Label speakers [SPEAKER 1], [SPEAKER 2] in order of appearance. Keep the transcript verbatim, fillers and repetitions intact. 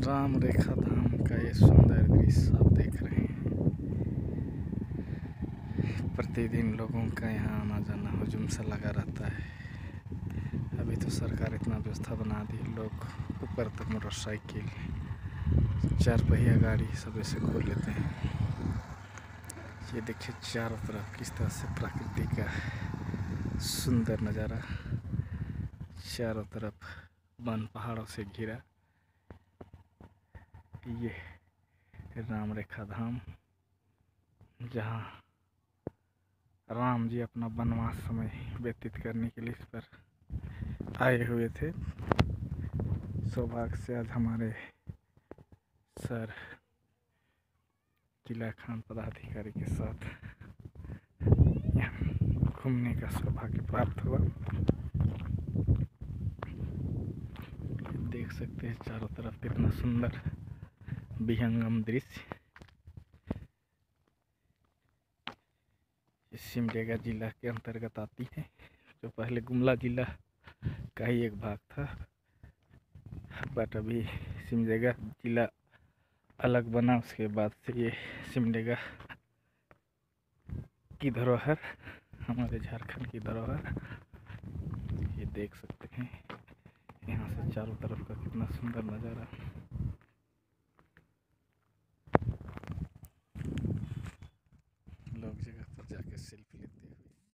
[SPEAKER 1] रामरेखा धाम का ये सुंदर दृश्य आप देख रहे हैं। प्रतिदिन लोगों का यहाँ आना जाना हुजूम सा लगा रहता है। अभी तो सरकार इतना व्यवस्था बना दी, लोग ऊपर तक मोटरसाइकिल, चार पहिया गाड़ी सब ऐसे खोल लेते हैं। ये देखिए चारों तरफ किस तरह से प्रकृति का सुंदर नज़ारा, चारों तरफ वन पहाड़ों से घिरा। ये रामरेखा धाम, जहाँ राम जी अपना वनवास समय व्यतीत करने के लिए इस पर आए हुए थे। सौभाग्य से आज हमारे सर जिला खान पदाधिकारी के साथ यहाँ घूमने का सौभाग्य प्राप्त हुआ। देख सकते हैं चारों तरफ कितना सुंदर बिहंगम दृश्य। सिमडेगा जिला के अंतर्गत आती है, जो पहले गुमला जिला का ही एक भाग था, बट अभी सिमडेगा जिला अलग बना। उसके बाद से ये सिमडेगा की धरोहर, हमारे झारखंड की धरोहर, ये देख सकते हैं। यहाँ से चारों तरफ का कितना सुंदर नज़ारा।